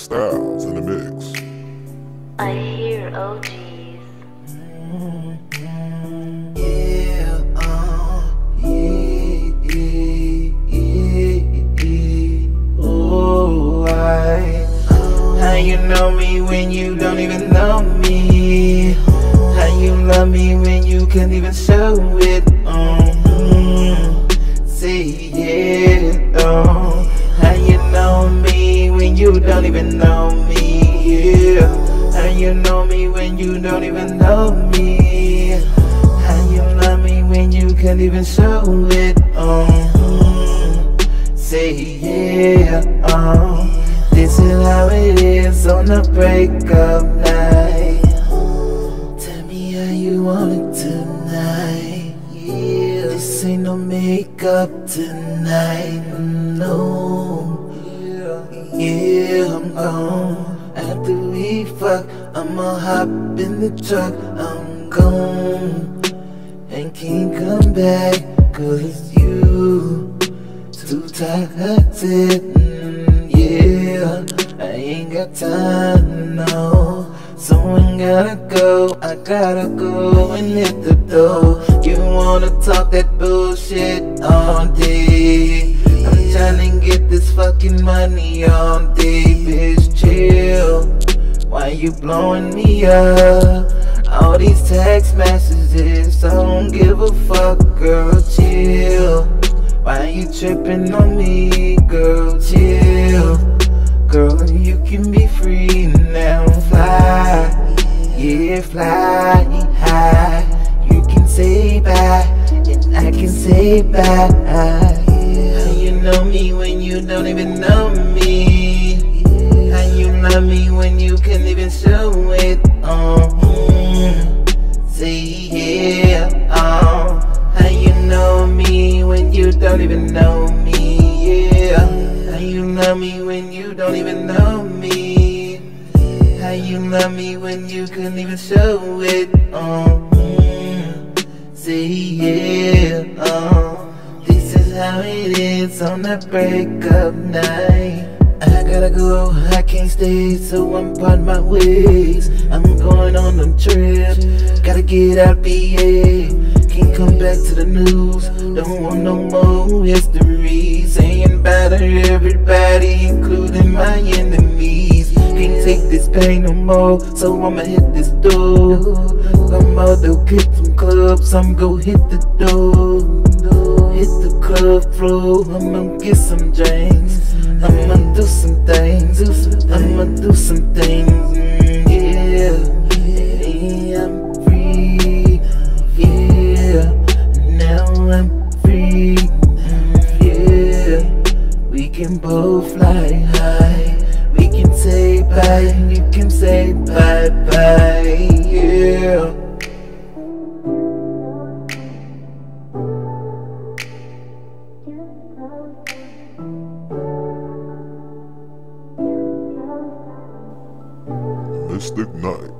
Styles in the mix. I hear OGs. Yeah, oh, how you know me when you don't even know me? How you love me when you can't even show it? Say yeah, how you know me when you don't even know me? Yeah, how you know me when you don't even know me? How you love me when you can't even show it? Say yeah, this is how it is on the breakup night. Tell me how you want it tonight. Yeah, this ain't no makeup tonight, no. Yeah, I'm gone. After we fuck, I'ma hop in the truck. I'm gone and can't come back, 'cause it's you. Too toxic, yeah. I ain't got time, no. Someone gotta go, I gotta go and hit the door. You wanna talk that bullshit all day? I'm tryna get this fucking money all day, bitch, chill. Why you blowing me up? All these text messages, I don't give a fuck, girl, chill. Why you tripping on me, girl, chill. Girl, you can be free now, fly. Yeah, fly high. You can say bye, and I can say bye. How you know me when you don't even know me? How you love me when you can't even show it? Say yeah, how you know me when you don't even know me? Yeah, how you love me when you don't even know me? How you love me when you couldn't even show it? Say yeah, this is how it is on the breakup night. I gotta go, I can't stay, so I'm parting my ways. I'm going on a trip, gotta get out PA. Can't come back to the news, don't want no more history. Saying bye to everybody, including my enemies. Can't take this pain no more, so I'ma hit this door. I'm out to get some clubs, I'm gon' hit the door. Hit the club floor, I'ma get some drinks. I'ma do some things, I'ma do some things, yeah. Yeah, I'm free, yeah. Now I'm free, yeah. We can both fly high. We can say bye, and you can say bye-bye, yeah. Mystic Night.